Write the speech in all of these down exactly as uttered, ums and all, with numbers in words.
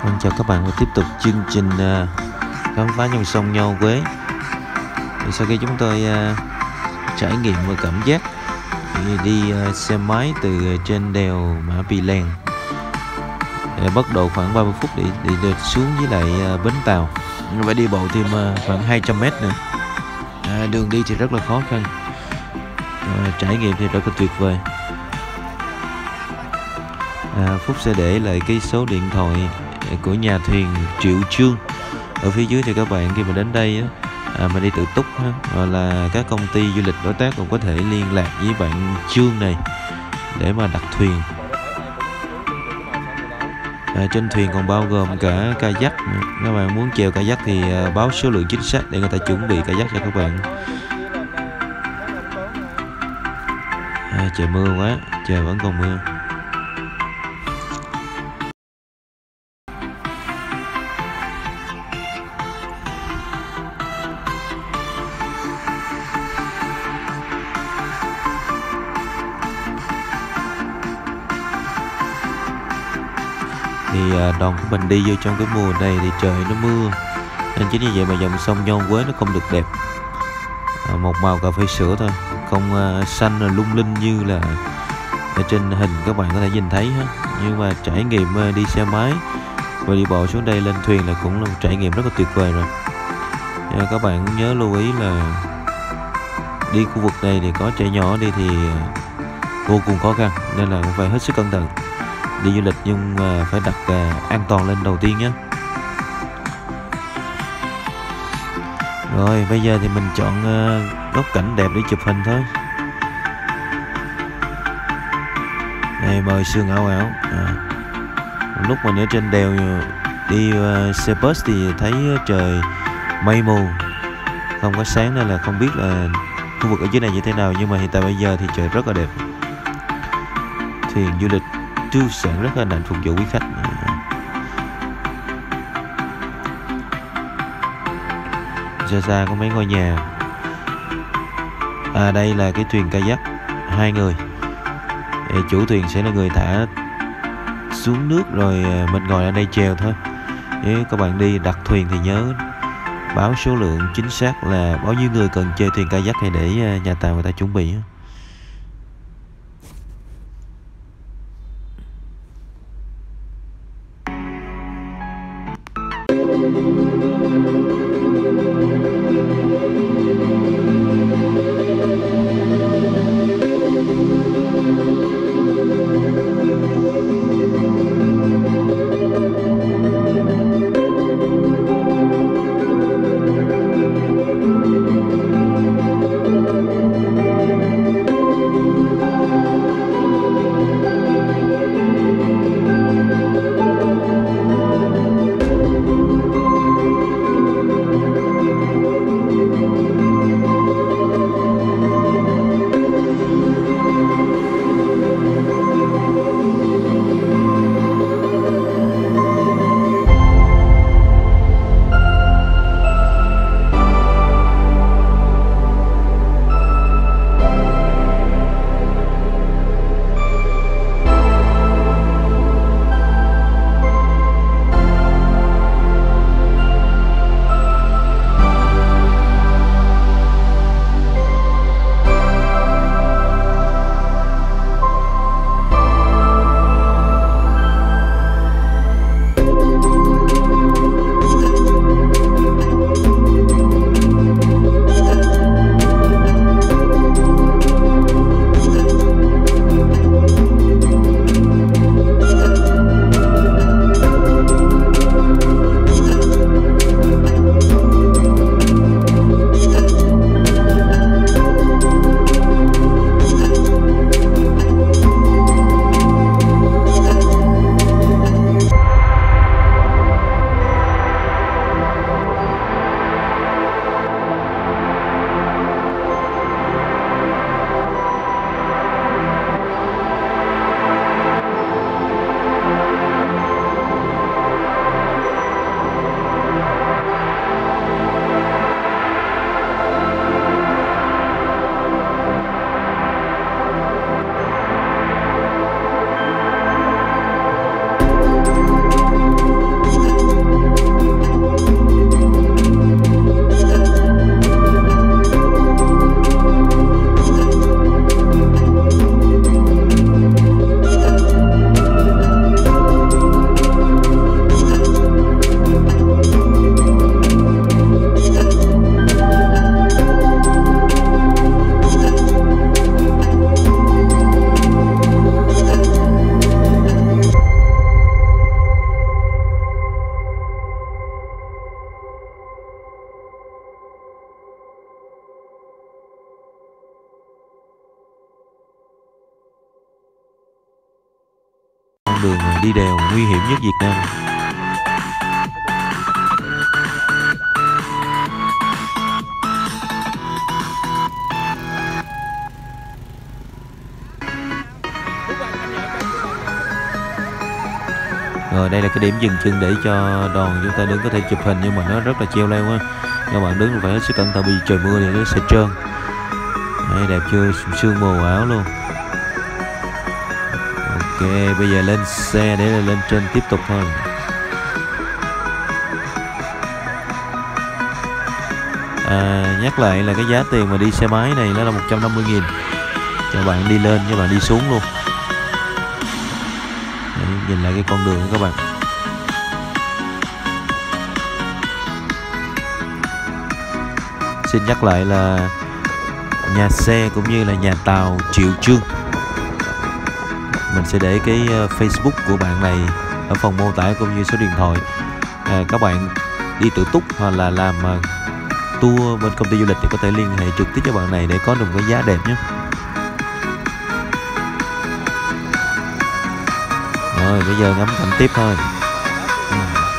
Vâng, chào các bạn và tiếp tục chương trình uh, khám phá dòng sông Nho Quế. Thì sau khi chúng tôi uh, trải nghiệm và cảm giác thì đi uh, xe máy từ trên đèo Mã Pì Lèng, để bắt đầu khoảng ba mươi phút để, để, để xuống với lại uh, bến tàu, phải đi bộ thêm uh, khoảng hai trăm mét nữa. À, đường đi thì rất là khó khăn, à, trải nghiệm thì rất là tuyệt vời. À, Phúc sẽ để lại cái số điện thoại của nhà thuyền Triệu Chương ở phía dưới, thì các bạn khi mà đến đây á, à, mà đi tự túc á, hoặc là các công ty du lịch đối tác cũng có thể liên lạc với bạn Chương này để mà đặt thuyền. À, trên thuyền còn bao gồm cả kayak. Các bạn muốn chèo kayak thì à, báo số lượng chính xác để người ta chuẩn bị kayak cho các bạn. À, trời mưa quá, trời vẫn còn mưa. Thì đoàn của mình đi vô trong cái mùa này thì trời nó mưa, nên chính vì vậy mà dòng sông Nho Quế nó không được đẹp, à, một màu cà phê sữa thôi, không uh, xanh là lung linh như là ở trên hình các bạn có thể nhìn thấy hết. Nhưng mà trải nghiệm uh, đi xe máy và đi bộ xuống đây lên thuyền là cũng là một trải nghiệm rất là tuyệt vời rồi. Nhưng các bạn cũng nhớ lưu ý là đi khu vực này thì có trẻ nhỏ đi thì vô cùng khó khăn, nên là cũng phải hết sức cẩn thận. Đi du lịch nhưng mà phải đặt uh, an toàn lên đầu tiên nhé. Rồi bây giờ thì mình chọn uh, góc cảnh đẹp để chụp hình thôi. Này mời sương ảo ảo. À, lúc mình ở trên đèo đi uh, xe bus thì thấy trời mây mù, không có sáng, nên là không biết là khu vực ở dưới này như thế nào. Nhưng mà hiện tại bây giờ thì trời rất là đẹp. Thuyền du lịch Trư Sản rất là hạnh phục vụ quý khách. Xa xa có mấy ngôi nhà. À, đây là cái thuyền kayak hai người. Chủ thuyền sẽ là người thả xuống nước, rồi mình ngồi ở đây chèo thôi. Nếu các bạn đi đặt thuyền thì nhớ báo số lượng chính xác là bao nhiêu người cần chơi thuyền kayak, hay để nhà tàu người ta chuẩn bị. đường đi đèo nguy hiểm nhất Việt Nam. Rồi đây là cái điểm dừng chân để cho đoàn chúng ta đứng có thể chụp hình, nhưng mà nó rất là treo leo á, các bạn đứng phải hết sức cẩn thận vì trời mưa thì nó sẽ trơn. Đấy, đẹp chưa, sương mù ảo luôn. Ok, bây giờ lên xe để lên trên tiếp tục thôi. À, nhắc lại là cái giá tiền mà đi xe máy này nó là một trăm năm mươi nghìn cho bạn đi lên với bạn đi xuống luôn. Đấy, nhìn lại cái con đường của các bạn. Xin nhắc lại là nhà xe cũng như là nhà tàu Triệu Trương. Mình sẽ để cái Facebook của bạn này ở phần mô tả cũng như số điện thoại. À, các bạn đi tự túc hoặc là làm tour bên công ty du lịch thì có thể liên hệ trực tiếp với bạn này để có được một cái giá đẹp nhé. Rồi bây giờ ngắm cảnh tiếp thôi. Ừ.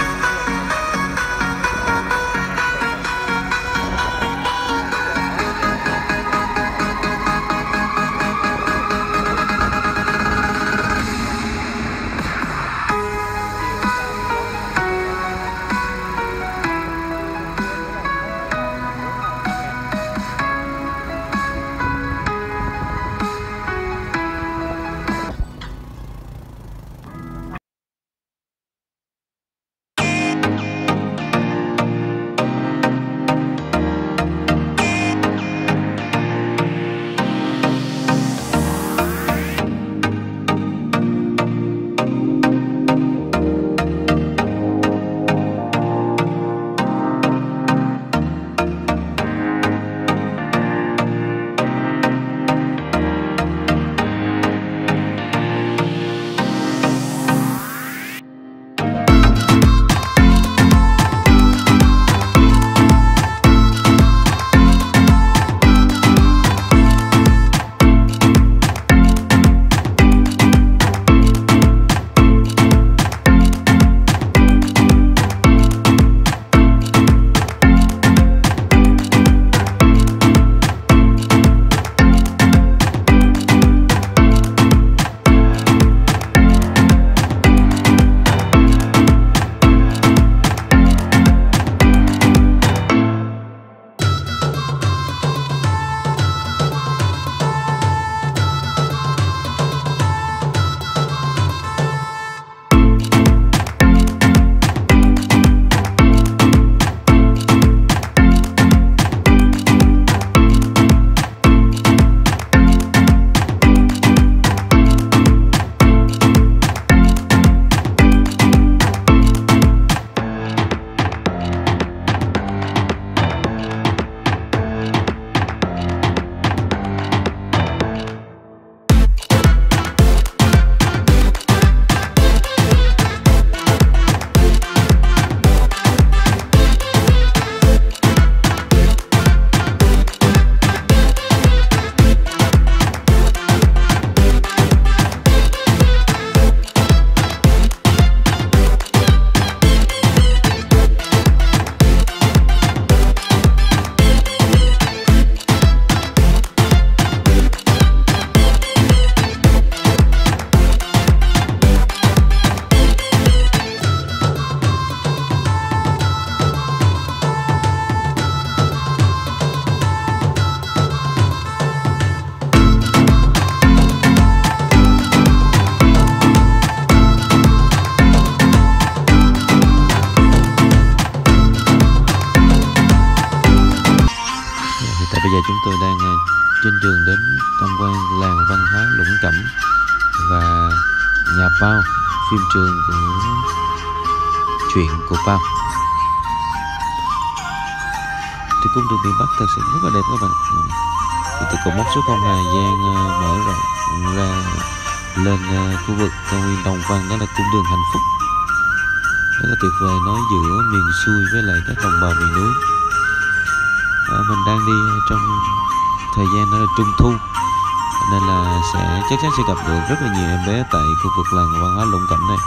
trên đường đến tham quan làng văn hóa Lũng Cẩm và nhà Pao, phim trường của chuyện của Pao. Thì cung đường miền Bắc thật sự rất là đẹp các bạn. Thì từ cột mốc số không Hà Giang mở rộng ra lên khu vực cao nguyên Đồng Văn, đó là cung đường hạnh phúc, rất là tuyệt vời, nói giữa miền xuôi với lại các đồng bào miền núi. À, mình đang đi trong thời gian đó là trung thu, nên là sẽ chắc chắn sẽ gặp được rất là nhiều em bé tại khu vực làng văn hóa Lũng Cảnh này.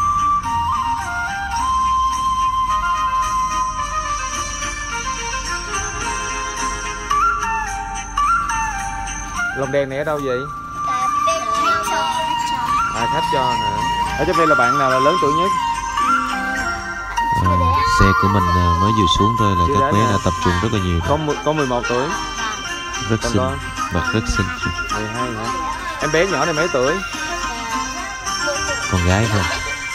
Lồng đèn này ở đâu vậy? Khách cho, khách cho. À, khách cho hả? Ở trong đây là bạn nào là lớn tuổi nhất? À, xe của mình mới vừa xuống thôi là Chưa các bé nè. đã tập trung rất là nhiều. Có một- có mười một tuổi. Rất Còn xinh, con? mặt rất xinh. mười hai hả? Em bé nhỏ này mấy tuổi? Con gái thôi.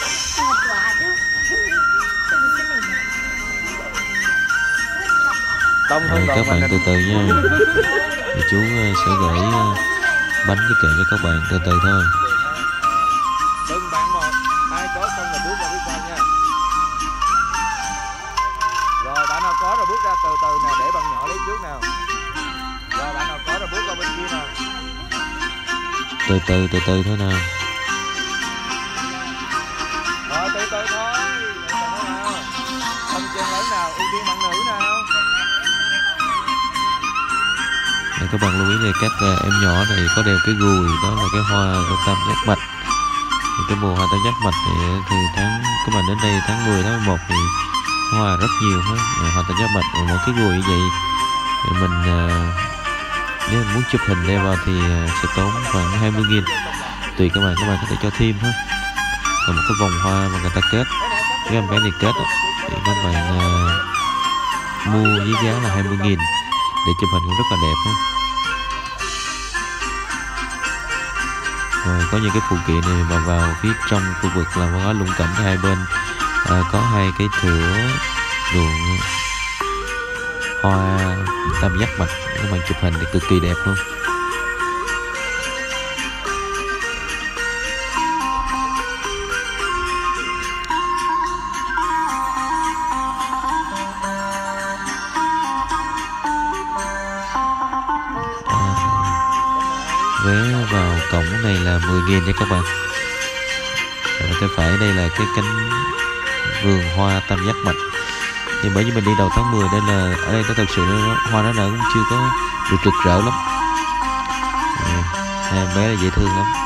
Đông hơn Rồi, còn các bạn mình. từ từ nha. Thì chú ờ, sẽ gửi ờ, bánh với kẹo cho các bạn từ từ thôi. Từng bạn một, ai có xong là bước ra phía sau nha. Rồi bạn nào có rồi bước ra từ từ nè, để bạn nhỏ lấy trước nào. Rồi bạn nào có rồi bước qua bên kia nào. Từ từ từ từ thôi nào. Rồi từ từ thôi. Từ từ thôi nào. Không chen lớn nào, ưu tiên bạn nữ nào. Để các bạn lưu ý về các ờ, em nhỏ này có đeo cái gùi, đó là cái hoa của tam giác mạch. Thì cái mùa hoa tam giác mạch thì từ tháng các bạn đến đây tháng mười tháng mười một thì hoa rất nhiều hết. Ờ, hoa tam giác mạch và mỗi cái gùi như vậy thì mình ờ, nếu mình muốn chụp hình đeo vào thì ờ, sẽ tốn khoảng hai mươi nghìn. Tùy các bạn, các bạn có thể cho thêm ha. Còn một cái vòng hoa mà người ta kết, cái em bé này kết á, thì các bạn ờ, mua với giá là hai mươi nghìn để chụp hình cũng rất là đẹp ha. Rồi có những cái phụ kiện này mà vào phía trong khu vực là văn hóa Lũng Cảnh, hai bên à, có hai cái thửa ruộng hoa tam giác mạch, các bạn chụp hình thì cực kỳ đẹp luôn. Vé vào cổng này là mười nghìn nha các bạn. Và tay phải đây là cái cánh vườn hoa tam giác mạch. Thì bởi vì mình đi đầu tháng mười nên là ở đây nó thật sự nó, hoa nó nở cũng chưa có được rực rỡ lắm. Ừ, hai em bé là dễ thương lắm.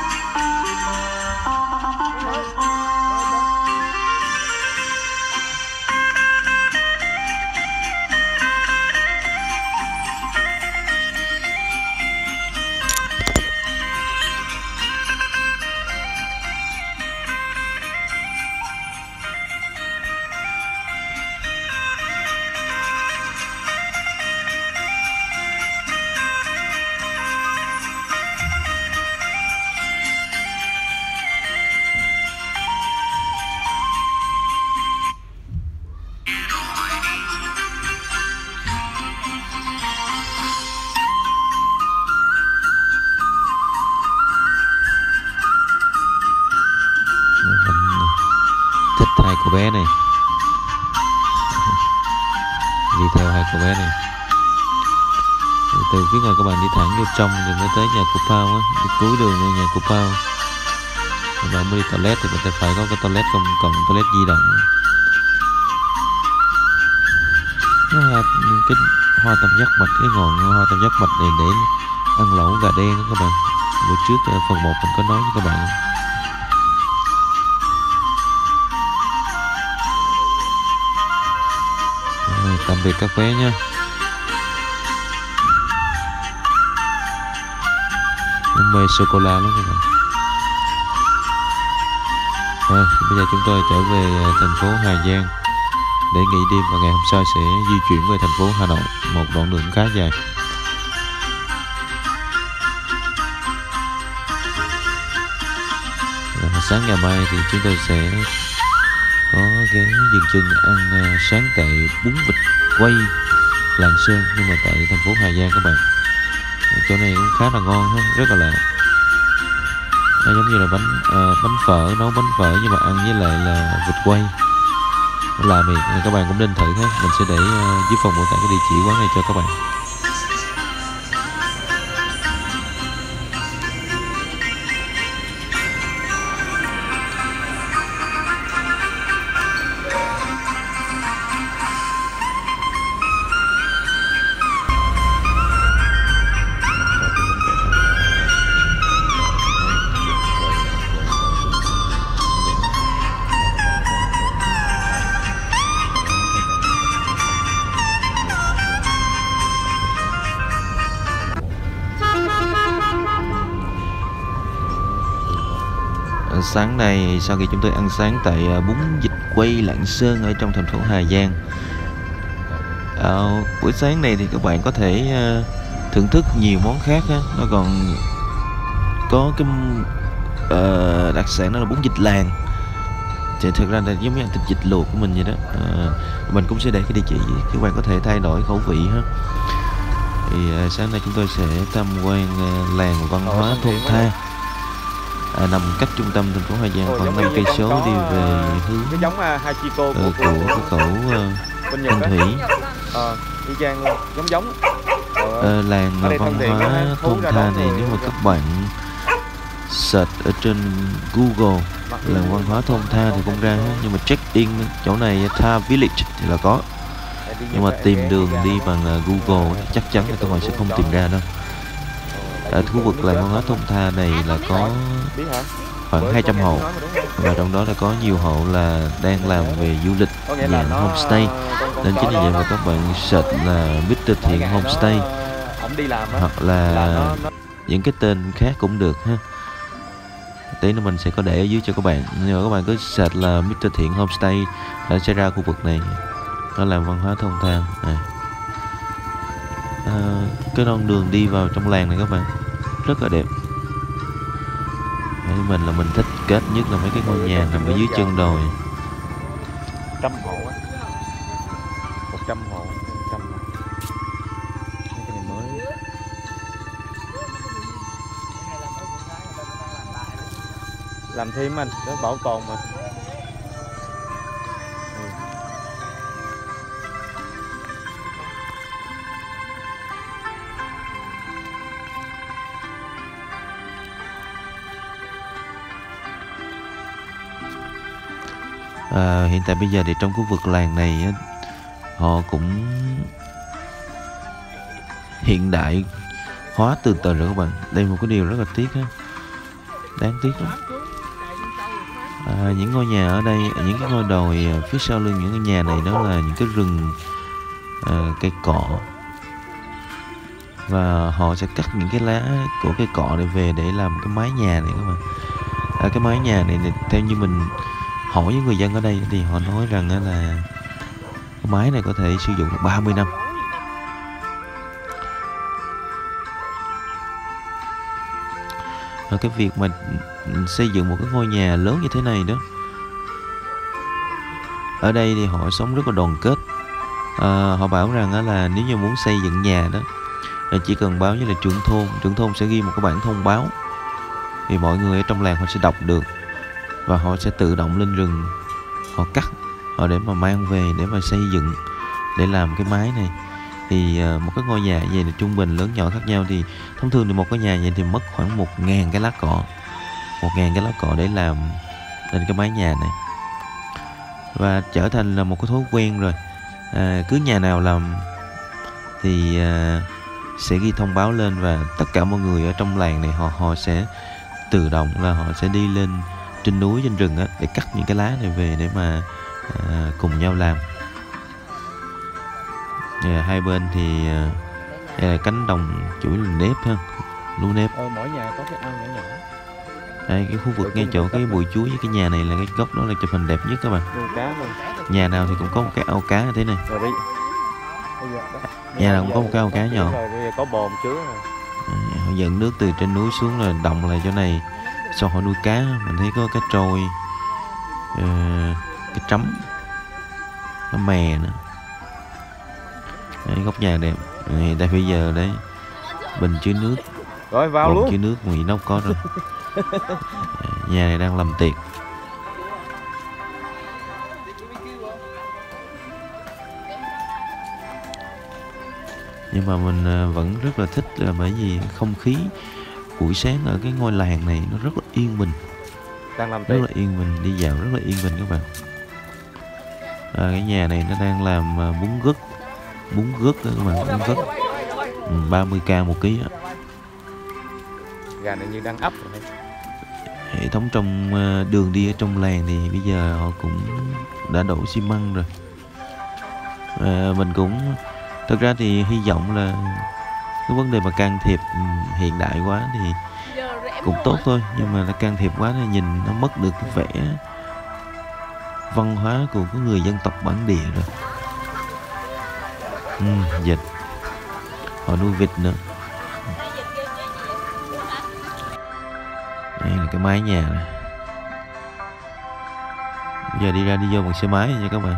Mình thích hai cô bé này, đi theo hai cô bé này. Rồi từ phía ngoài các bạn đi thẳng vô trong rồi mới tới nhà của Pao á, đi cuối đường lên nhà của Pao. Các bạn mới đi toilet thì bên tay phải có cái toilet công cộng, toilet di động. Cái hoa, cái hoa tam giác mạch, cái ngọn hoa tam giác mạch này để ăn lẩu gà đen đó các bạn. Bữa trước phần một mình có nói với các bạn. Rồi, tạm biệt các bé nha. Em mê sô cô la lắm các bạn. Rồi, bây giờ chúng tôi trở về thành phố Hà Giang để nghỉ đêm và ngày hôm sau sẽ di chuyển về thành phố Hà Nội, một đoạn đường khá dài. Rồi, sáng ngày mai thì chúng tôi sẽ có ghé dừng chân ăn uh, sáng tại bún vịt quay Lạng Sơn, nhưng mà tại thành phố Hà Giang các bạn. Chỗ này cũng khá là ngon, rất là lạ. Nó giống như là bánh uh, bánh phở, nấu bánh phở nhưng mà ăn với lại là vịt quay. Nó lạ miệng, các bạn cũng nên thử ha. Mình sẽ để uh, dưới phần mô tả cái địa chỉ quán này cho các bạn. sáng nay sau khi chúng tôi ăn sáng tại à, bún vịt quay Lạng Sơn ở trong thành phố Hà Giang. À, buổi sáng này thì các bạn có thể à, thưởng thức nhiều món khác á. Nó còn có cái uh, đặc sản đó là bún vịt làng. Thì thực ra là giống như ăn thịt vịt luộc của mình vậy đó. À, mình cũng sẽ để cái địa chỉ, các bạn có thể thay đổi khẩu vị ha. Thì uh, sáng nay chúng tôi sẽ tham quan uh, làng văn hóa Thôn Tha, à, nằm cách trung tâm thành phố Hà Giang khoảng năm cây số đi về hướng cái giống uh, Hachiko của, uh, của cái khẩu uh, Thanh Thủy. Ờ, y chang luôn, giống giống. Ờ, làng văn hóa Thôn Tha này nếu mà các bạn search ở trên Google làng văn hóa Thôn Tha thì cũng ra hết. Nhưng mà check in chỗ này Tha Village thì là có, nhưng mà tìm đường đi bằng Google thì chắc chắn là các bạn sẽ không tìm ra đâu. Ở khu vực làng văn hóa Thôn Tha này là có khoảng hai trăm hộ, và trong đó là có nhiều hộ là đang làm về du lịch dạng homestay, nên chính vì vậy mà các bạn search là mít tơ Thiện Homestay hoặc là những cái tên khác cũng được ha. Tí nữa mình sẽ có để ở dưới cho các bạn, nhưng mà các bạn cứ search là mít tơ Thiện Homestay là sẽ ra khu vực này, nó làm văn hóa Thôn Tha này. À, cái con đường đi vào trong làng này các bạn rất là đẹp. Mình là mình thích kết nhất là mấy cái ngôi nhà nằm ở dưới chân đồi. Trăm hộ á, một trăm hộ, một trăm hộ. Cái này mới. Làm thêm anh, để bảo tồn mà. À, hiện tại bây giờ thì trong khu vực làng này á, họ cũng hiện đại hóa từ từ rồi các bạn. Đây là một cái điều rất là tiếc á, đáng tiếc lắm. À, những ngôi nhà ở đây, những cái ngôi đồi phía sau lưng những cái nhà này đó là những cái rừng à, cây cọ, và họ sẽ cắt những cái lá của cây cọ này về để làm cái mái nhà này các bạn. À, cái mái nhà này, này theo như mình hỏi với người dân ở đây thì họ nói rằng là cái mái này có thể sử dụng được ba mươi năm. Và cái việc mà xây dựng một cái ngôi nhà lớn như thế này đó, ở đây thì họ sống rất là đoàn kết. À, họ bảo rằng là nếu như muốn xây dựng nhà đó là chỉ cần báo với là trưởng thôn, trưởng thôn sẽ ghi một cái bản thông báo, thì mọi người ở trong làng họ sẽ đọc được, và họ sẽ tự động lên rừng họ cắt họ để mà mang về để mà xây dựng, để làm cái mái này. Thì uh, một cái ngôi nhà vậy là trung bình lớn nhỏ khác nhau, thì thông thường thì một cái nhà vậy thì mất khoảng một ngàn cái lá cọ, một ngàn cái lá cọ để làm lên cái mái nhà này, và trở thành là một cái thói quen rồi. À, cứ nhà nào làm thì uh, sẽ ghi thông báo lên, và tất cả mọi người ở trong làng này họ họ sẽ tự động là họ sẽ đi lên trên núi trên rừng á, để cắt những cái lá này về để mà à, cùng nhau làm. À, hai bên thì à, là cánh đồng chủ yếu là nếp ha, lúa nếp. Ờ, mỗi nhà có cái ao nhỏ nhỏ. Đây, cái khu vực ngay chỗ cái bụi chuối với cái nhà này là cái góc đó là chụp hình đẹp nhất các bạn. Nuôi cá luôn. Nhà nào thì cũng có một cái ao cá như thế này. Rồi đi. Nhà nào cũng có một cái ao cá nhỏ. Rồi bây giờ có bồn chứa rồi. À, họ dẫn nước từ trên núi xuống là đồng lại chỗ này, sau họ nuôi cá. Mình thấy có cá trôi, uh, cái trắm, nó mè nữa. Đấy, góc nhà đẹp. Hiện tại bây giờ đấy bình chứa nước, rồi vào bồn luôn chứa nước Mỹ Nóc có rồi. Nhà này đang làm tiệc. Nhưng mà mình vẫn rất là thích là bởi vì không khí buổi sáng ở cái ngôi làng này nó rất là yên bình, đang làm rất là yên bình, đi dạo rất là yên bình các bạn. À, cái nhà này nó đang làm bún gấc, bún gấc đó các bạn, bún gấc ba mươi k một ký á. Gà này như đang ấp rồi. Hệ thống trong đường đi ở trong làng thì bây giờ họ cũng đã đổ xi măng rồi. À, mình cũng thực ra thì hy vọng là cái vấn đề mà can thiệp hiện đại quá thì cũng tốt thôi, nhưng mà nó can thiệp quá thì nhìn nó mất được cái vẻ văn hóa của cái người dân tộc bản địa rồi. Ừ, vịt, họ nuôi vịt nữa. Đây là cái mái nhà này. Bây giờ đi ra đi vô bằng xe máy nha các bạn.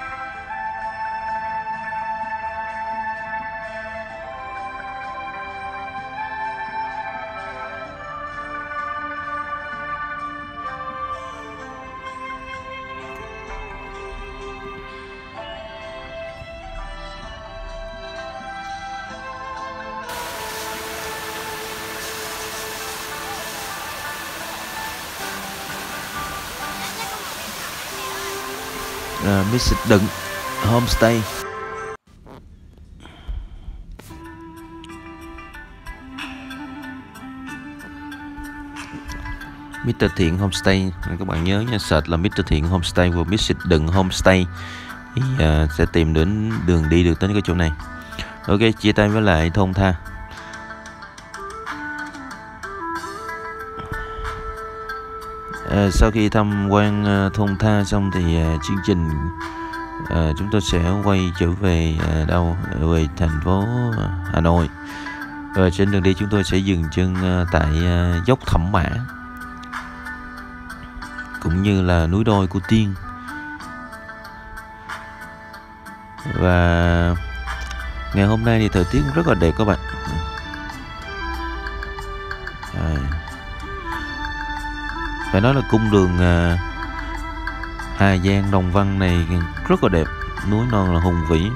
Uh, Miss Đựng Homestay. mít tơ Thiện Homestay, các bạn nhớ nha, search là mít tơ Thiện Homestay và Miss Đựng Homestay thì uh, sẽ tìm đến đường đi được tới cái chỗ này. Ok, chia tay với lại Thôn Tha. À, sau khi tham quan uh, Thôn Tha xong thì uh, chương trình uh, chúng tôi sẽ quay trở về uh, đâu về thành phố Hà Nội. Và trên đường đi chúng tôi sẽ dừng chân uh, tại uh, dốc Thẩm Mã cũng như là núi đôi của Tiên. Và ngày hôm nay thì thời tiết rất là đẹp các bạn. À, phải nói là cung đường uh, Hà Giang Đồng Văn này rất là đẹp, núi non là hùng vĩ,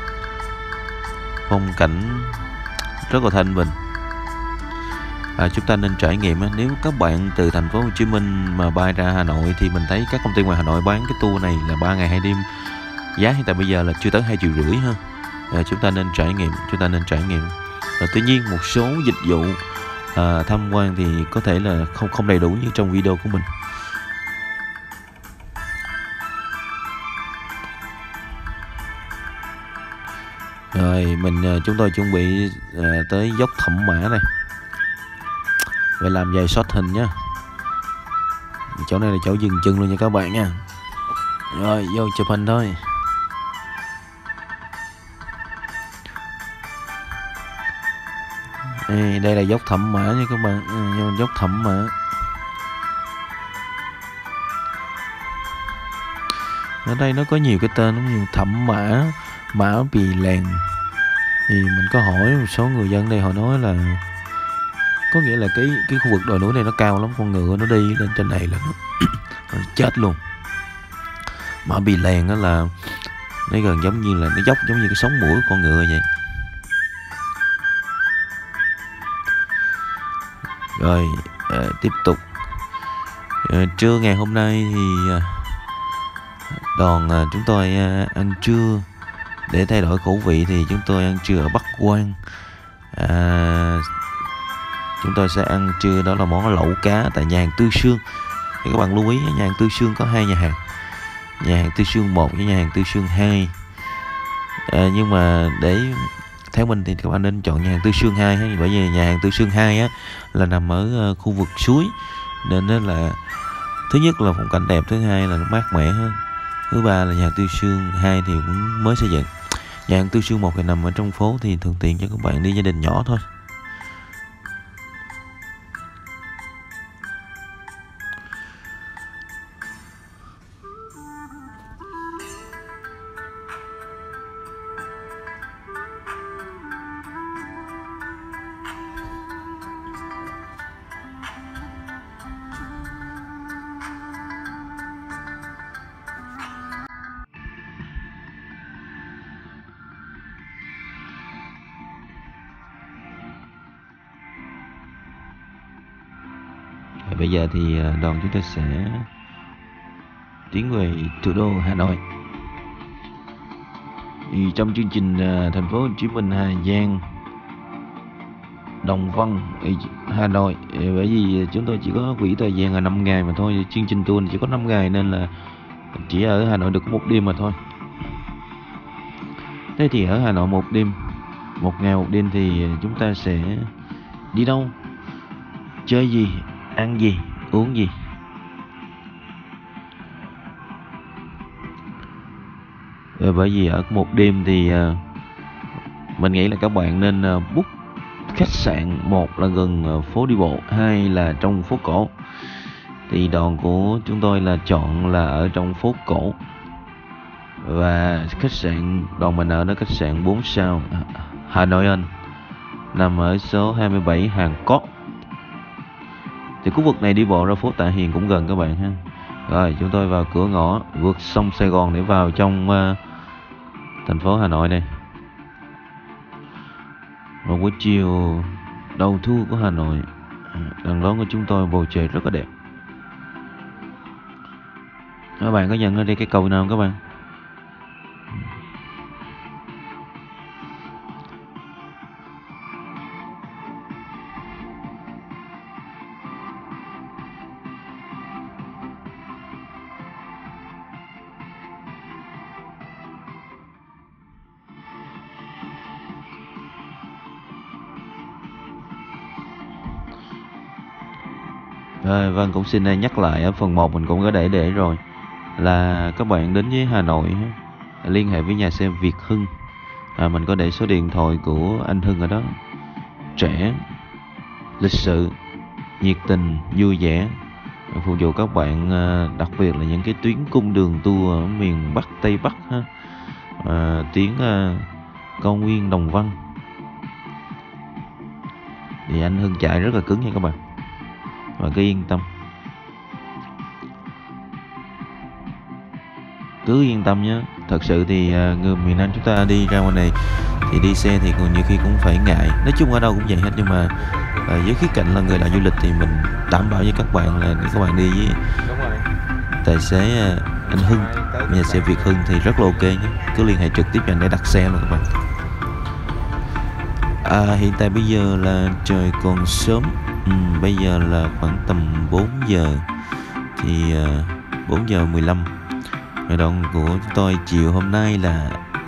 phong cảnh rất là thanh bình. À, chúng ta nên trải nghiệm. Nếu các bạn từ thành phố Hồ Chí Minh mà bay ra Hà Nội thì mình thấy các công ty ngoài Hà Nội bán cái tour này là ba ngày hai đêm, giá hiện tại bây giờ là chưa tới hai triệu rưỡi ha. À, chúng ta nên trải nghiệm, chúng ta nên trải nghiệm. À, tuy nhiên một số dịch vụ à, tham quan thì có thể là không không đầy đủ như trong video của mình. Rồi mình chúng tôi chuẩn bị à, tới dốc Thẩm Mã này. Vậy làm vài shot hình nhá. Chỗ này là chỗ dừng chân luôn nha các bạn nha. Rồi vô chụp hình thôi. Ê, đây là dốc Thẩm Mã nha các bạn. Ừ, dốc Thẩm Mã. Ở đây nó có nhiều cái tên giống như Thẩm Mã, Mã Pì Lèng. Thì mình có hỏi một số người dân đây, họ nói là có nghĩa là cái cái khu vực đồi núi này nó cao lắm, con ngựa nó đi lên trên này là nó, nó chết luôn. Mã Pì Lèng đó là nó gần giống như là nó dốc giống như cái sống mũi của con ngựa vậy. Rồi à, tiếp tục à, trưa ngày hôm nay thì à, đoàn à, chúng tôi à, ăn trưa. Để thay đổi khẩu vị thì chúng tôi ăn trưa ở Bắc Quang. à, Chúng tôi sẽ ăn trưa đó là món lẩu cá tại nhà hàng Tư Sương. Thì các bạn lưu ý, nhà hàng Tư Sương có hai nhà hàng, nhà hàng Tư Sương một với nhà hàng Tư Sương hai. à, Nhưng mà để theo mình thì các bạn nên chọn nhà hàng Tư Sương hai ha. Bởi vì nhà hàng Tư Sương hai á là nằm ở uh, khu vực suối, nên đó là thứ nhất là phong cảnh đẹp, thứ hai là nó mát mẻ hơn, thứ ba là nhà hàng Tư Sương hai thì cũng mới xây dựng. Nhà hàng Tư Sương một thì nằm ở trong phố thì thuận tiện cho các bạn đi gia đình nhỏ thôi. Bây giờ thì đoàn chúng ta sẽ tiến về thủ đô Hà Nội. Thì trong chương trình thành phố Hồ Chí Minh, Hà Giang, Đồng Văn, Hà Nội, bởi vì chúng tôi chỉ có quỹ thời gian là năm ngày mà thôi, chương trình tour chỉ có năm ngày nên là chỉ ở Hà Nội được một đêm mà thôi. Thế thì ở Hà Nội một đêm, một ngày một đêm thì chúng ta sẽ đi đâu? chơi gì, ăn gì, uống gì. Rồi bởi vì ở một đêm thì uh, mình nghĩ là các bạn nên uh, book khách sạn, một là gần uh, phố đi bộ, hai là trong phố cổ. Thì đoàn của chúng tôi là chọn là ở trong phố cổ, và khách sạn đoàn mình ở đó khách sạn bốn sao Hà Nội Anh, nằm ở số hai mươi bảy Hàng Cót. Thì khu vực này đi bộ ra phố Tạ Hiền cũng gần các bạn ha. Rồi chúng tôi vào cửa ngõ vượt sông Sài Gòn để vào trong uh, thành phố Hà Nội này. Một buổi chiều đầu thu của Hà Nội, đằng đó của chúng tôi bầu trời rất là đẹp. Các bạn có nhận ra đây cái cầu nào không các bạn? Rồi, vâng, cũng xin nhắc lại ở phần một mình cũng có để để rồi, là các bạn đến với Hà Nội liên hệ với nhà xe Việt Hưng. À, mình có để số điện thoại của anh Hưng ở đó. Trẻ, lịch sự, nhiệt tình, vui vẻ, phục vụ các bạn, đặc biệt là những cái tuyến cung đường tour ở miền Bắc, Tây Bắc ha. À, tuyến uh, Cao Nguyên, Đồng Văn thì anh Hưng chạy rất là cứng nha các bạn, và cứ yên tâm, cứ yên tâm nhé. Thật sự thì uh, người miền Nam chúng ta đi ra ngoài này thì đi xe thì còn nhiều khi cũng phải ngại. Nói chung ở đâu cũng vậy hết, nhưng mà uh, với khía cạnh là người làm du lịch thì mình đảm bảo với các bạn là các bạn đi với tài xế uh, anh Hưng, nhà xe Việt Hưng thì rất là ok nhé. Cứ liên hệ trực tiếp cho anh để đặt xe luôn các bạn. À, hiện tại bây giờ là trời còn sớm. Ừ, bây giờ là khoảng tầm bốn giờ, thì uh, bốn giờ mười lăm. Hoạt động của chúng tôi chiều hôm nay là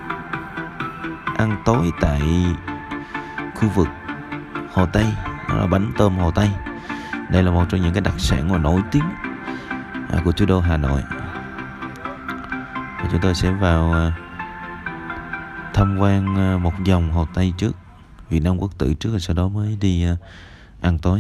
ăn tối tại khu vực Hồ Tây, đó là bánh tôm Hồ Tây. Đây là một trong những cái đặc sản mà nổi tiếng à, của thủ đô Hà Nội. Và chúng tôi sẽ vào uh, tham quan uh, một vòng Hồ Tây trước, Việt Nam Quốc Tử trước, rồi sau đó mới đi uh, ăn tối.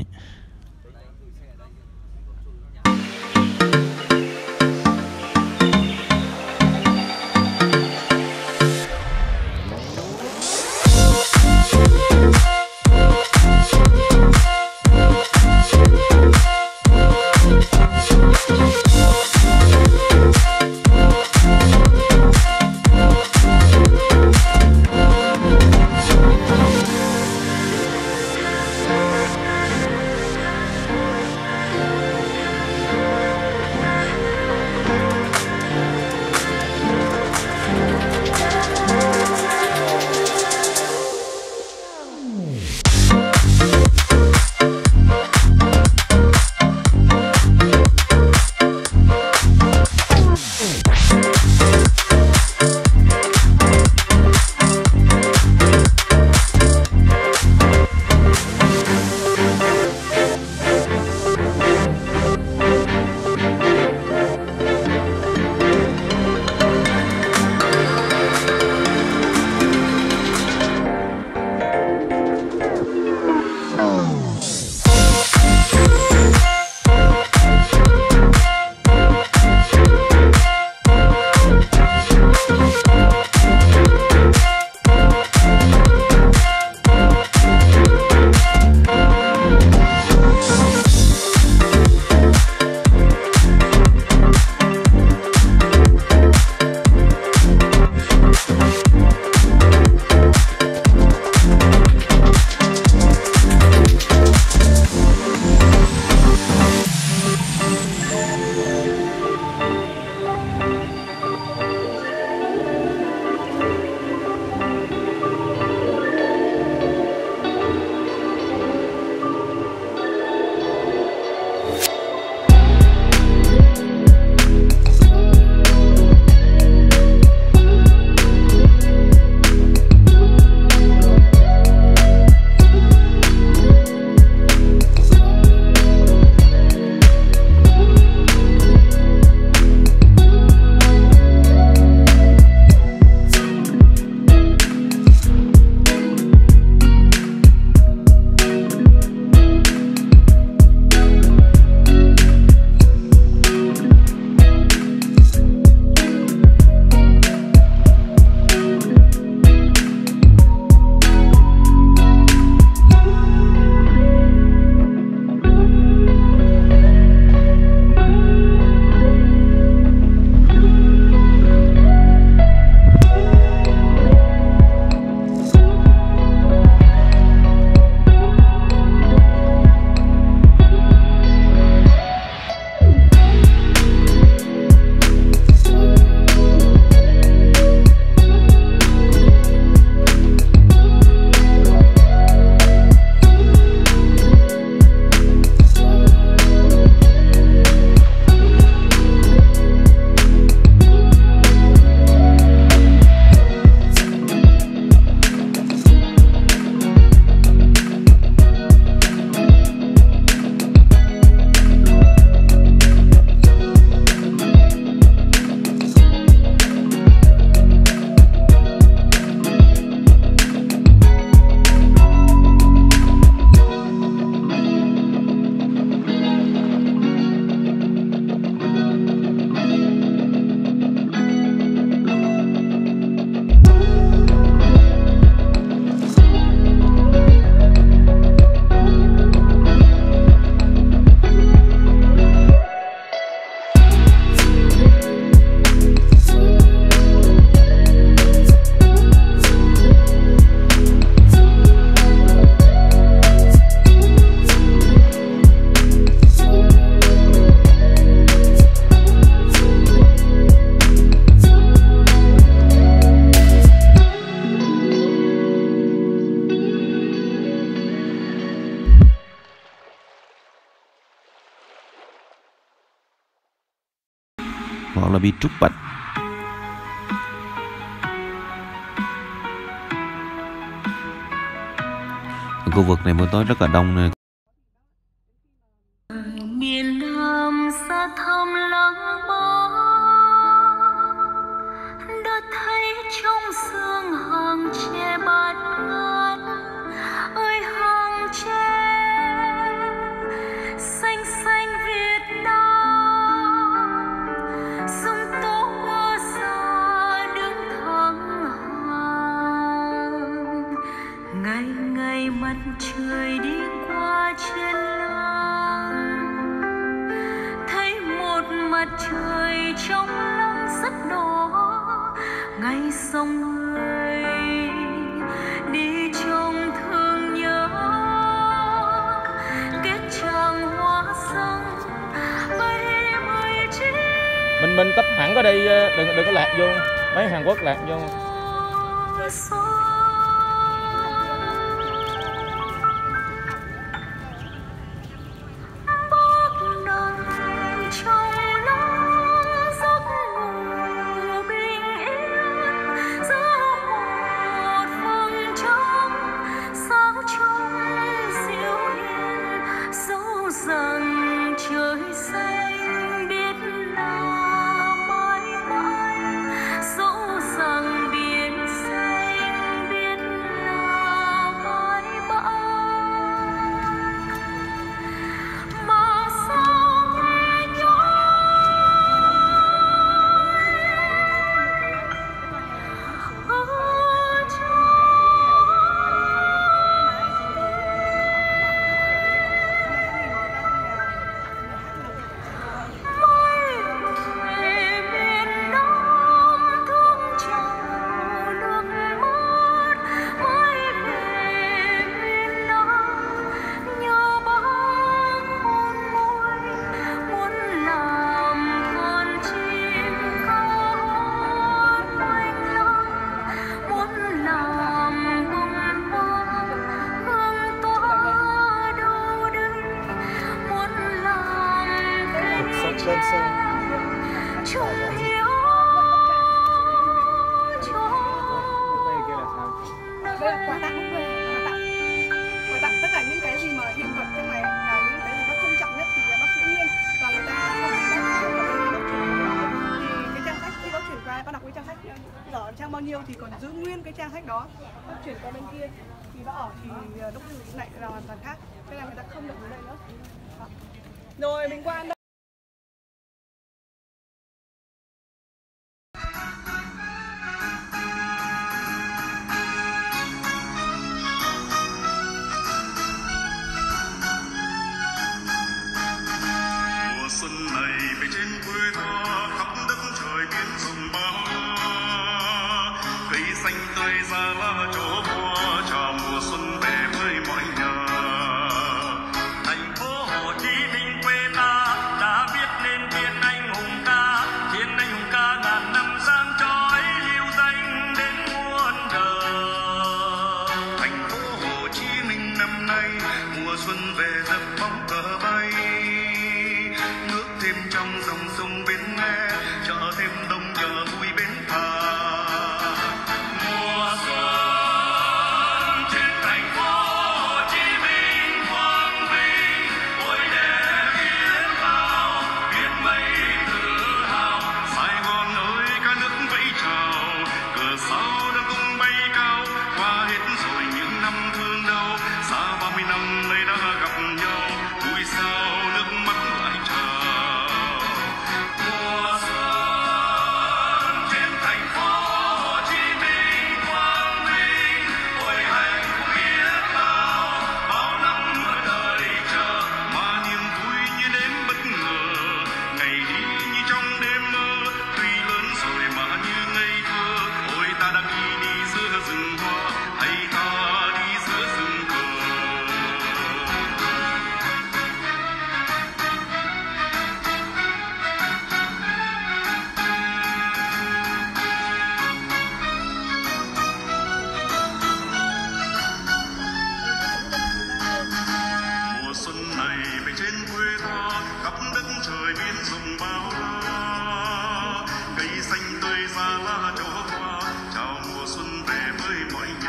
bị trút bạch. Ở khu vực này buổi tối rất là đông nè. Miền Nam xa thăm lắng bóng đã thấy trong sương hàng tre bát ngát ơi hàng tre xanh xanh Việt Nam sông Tố mơ xa đứng thẳng hàng ngày ngày mặt trời đi qua trên mặt trời trong nắng rất đỏ ngày sông người đi trong thương nhớ kết tràng hoa sông bay mây chi. Mình mình tấp hẳn có đi, đừng đừng có lạc vô mấy Hàn Quốc lạc vô. đơn sơ. Đây là quà tặng, quà tặng, quà tặng tất cả những cái gì mà hiện vật trong này là những cái gì bác trân trọng nhất thì bác giữ nguyên, và người ta không bác chuyển vào bên bác chuyển thì cái trang sách khi bác chuyển qua bác đọc cái trang sách ở trang bao nhiêu thì còn giữ nguyên cái trang sách đó, bác chuyển qua bên kia thì bác ở thì lúc này là hoàn toàn khác, thế là người ta không được ở đây nữa. Rồi mình qua đây. Xuân này về trên quê ta khắp đất trời biến rồng bao cây xanh tươi ra lá trổ hoa chào mùa xuân về với mọi nhà. Thành phố Hồ Chí Minh quê ta đã viết nên thiên anh hùng ca, thiên anh hùng ca ngàn năm sáng chói lưu danh đến muôn đời. Thành phố Hồ Chí Minh năm nay mùa xuân về dập bóng cờ bay, thêm trong dòng sông Bến Nghe, cho thêm đông nhờ vui bến phà. Mùa xuân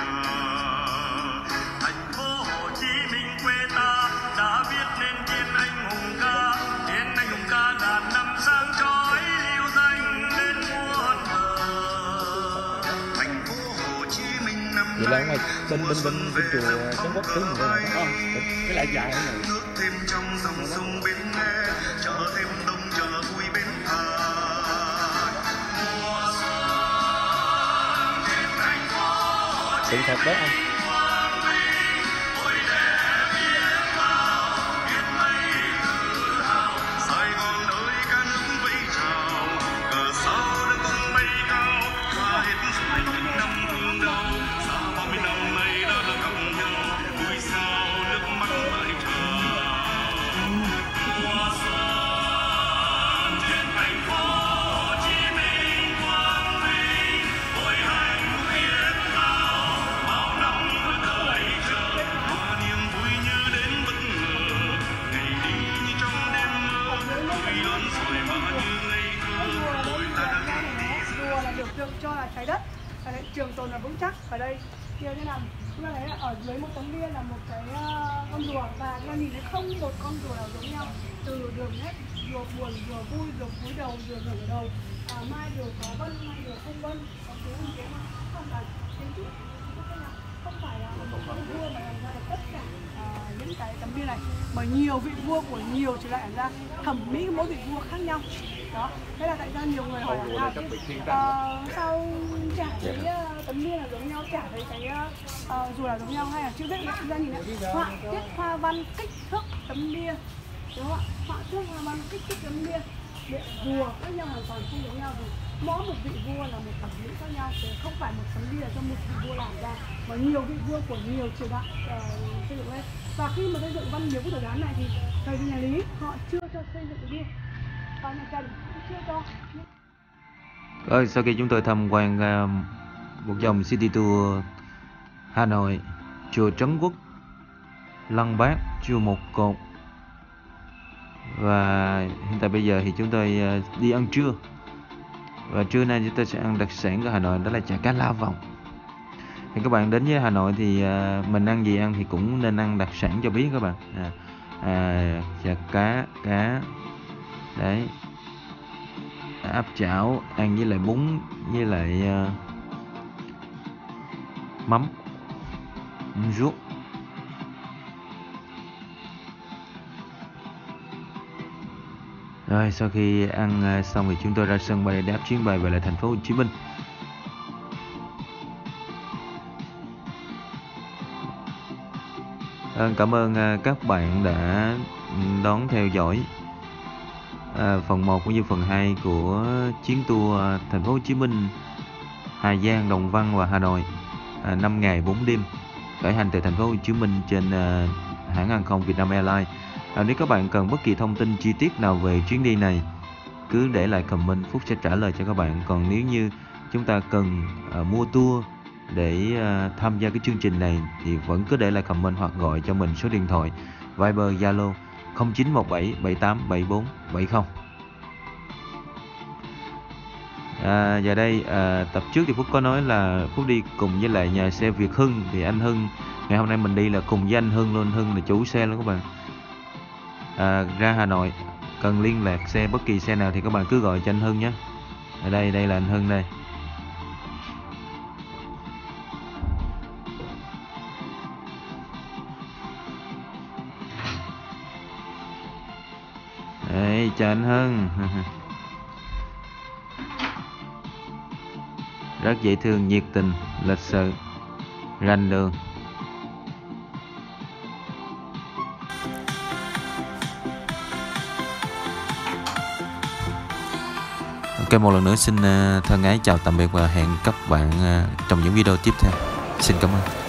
Thành phố Hồ Chí Minh quê ta đã viết nên chiến anh hùng ca, chiến anh hùng ca ngàn năm sáng chói lưu danh lên muôn đời. Thành phố Hồ Chí Minh năm Vậy là ở ngoài nay bên bên bên bên chùa Trấn Quốc tướng mình đây là cái lại dài thế này. nước thêm trong dòng sông Bến Tre, chợ thêm đông chợ vui Bến Thà. Mùa xuân trên thành phố Hồ Chí Tự thật đó anh. Sài Gòn ơi ca nước vẫy chào, cờ sao nước tung mây cao, qua hết rồi những năm thương đau, sau bao mươi năm nay đã gặp nhau, vui sao nước mắt vãi trào. Mùa xuân trên thành phố Hồ Chí Minh quang vinh, vui hạnh viết bao, bao năm đợi chờ, hoa niềm vui như đến bất ngờ, ngày đi như trong đêm mơ, vui lớn rồi mà như ngây thơ, đôi ta đã gặp đi. Rùa là biểu tượng cho là trái đất, ở đây trường tồn là vững chắc. Ở đây kia thế nào chúng ta thấy là ở dưới một tấm bia là một cái uh, con rùa, và chúng ta nhìn thấy không một con rùa nào giống nhau, từ đường nét, rùa buồn, rùa vui, rùa cúi đầu, rùa ngẩng đầu, à, mai rùa có vân, mai rùa không vân, có tiếng hình tiếng không phải tiếng chữ, không phải là một con vua mà làm ra được tất cả à, những cái tấm bia này, mà nhiều vị vua của nhiều triều đại làm ra, thẩm mỹ mỗi vị vua khác nhau. Đó, thế là tại sao nhiều người hỏi là sao, uh, sao chả thấy uh, tấm bia là giống nhau, chả thấy cái uh, rùa là giống nhau, hay là chữ viết chúng ta nhìn này, họa tiết hoa văn kích thước tấm bia, đúng không ạ? Họa tiết hoa văn kích thước tấm bia, địa rùa khác nhau hoàn toàn không giống nhau, vì mỗi một vị vua là một thẩm mỹ khác nhau, chứ không phải một tấm bia do một vị vua làm ra, mà nhiều vị vua của nhiều triều đại uh, xây dựng lên. Và khi mà xây dựng văn miếu quốc tử giám này thì thời nhà Lý họ chưa cho xây dựng bia, và nhà Trần cũng chưa cho. Rồi, sau khi chúng tôi tham quan uh, một vòng City Tour Hà Nội, chùa Trấn Quốc, Lăng Bác, chùa Một Cột, và hiện tại bây giờ thì chúng tôi uh, đi ăn trưa. Và trưa nay chúng tôi sẽ ăn đặc sản của Hà Nội, đó là chả cá lá vòng. Thì các bạn đến với Hà Nội thì uh, mình ăn gì ăn thì cũng nên ăn đặc sản cho biết các bạn. À, à, chả cá, cá, đấy, áp chảo, ăn với lại bún, với lại uh, mắm, ruốc. Rồi sau khi ăn xong thì chúng tôi ra sân bay để đáp chuyến bay về lại thành phố Hồ Chí Minh. À, cảm ơn các bạn đã đón theo dõi à, phần một cũng như phần hai của chuyến tour thành phố Hồ Chí Minh, Hà Giang, Đồng Văn và Hà Nội, à, năm ngày bốn đêm khởi hành từ thành phố Hồ Chí Minh trên à, hãng hàng không Vietnam Airlines. À, nếu các bạn cần bất kỳ thông tin chi tiết nào về chuyến đi này, cứ để lại comment, Phúc sẽ trả lời cho các bạn. Còn nếu như chúng ta cần à, mua tour để à, tham gia cái chương trình này thì vẫn cứ để lại comment hoặc gọi cho mình số điện thoại Viber, Zalo không chín một bảy bảy tám bảy bốn bảy không. À, giờ đây à, tập trước thì Phúc có nói là Phúc đi cùng với lại nhà xe Việt Hưng, thì anh Hưng ngày hôm nay mình đi là cùng với anh Hưng luôn. Hưng là chủ xe luôn các bạn. À, ra Hà Nội cần liên lạc xe bất kỳ xe nào thì các bạn cứ gọi cho anh Hưng nhé. Ở đây đây là anh Hưng đây. Đây, chào anh Hưng. Rất dễ thương, nhiệt tình, lịch sự, rành đường. Ok, một lần nữa xin thân ái chào tạm biệt và hẹn các bạn trong những video tiếp theo. Xin cảm ơn.